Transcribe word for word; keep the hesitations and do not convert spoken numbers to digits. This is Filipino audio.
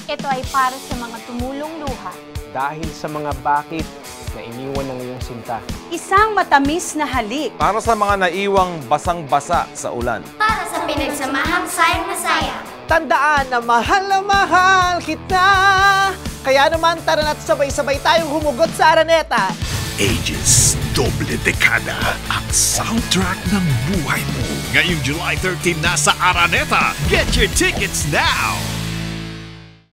Ito ay para sa mga tumulong luha. Dahil sa mga bakit na iniwan ng iyong sinta. Isang matamis na halik. Para sa mga naiwang basang-basa sa ulan. Para sa pinagsamahang sayang-masaya. Tandaan na mahal na mahal kita. Kaya naman tara na't sabay-sabay tayong humugot sa Araneta. AEGIS, doble dekada ang soundtrack ng buhay mo. Ngayong July thirteen na sa Araneta. Get your tickets now!